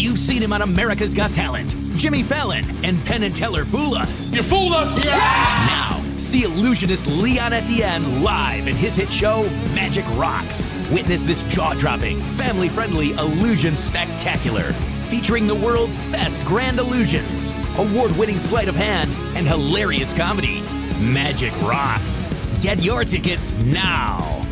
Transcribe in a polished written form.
You've seen him on America's Got Talent, Jimmy Fallon, and Penn and Teller Fool Us. You fooled us! Yeah! Now, see Illusionist Etienne live in his hit show, Magic Rocks. Witness this jaw-dropping, family-friendly illusion spectacular, featuring the world's best grand illusions, award-winning sleight of hand, and hilarious comedy. Magic Rocks. Get your tickets now.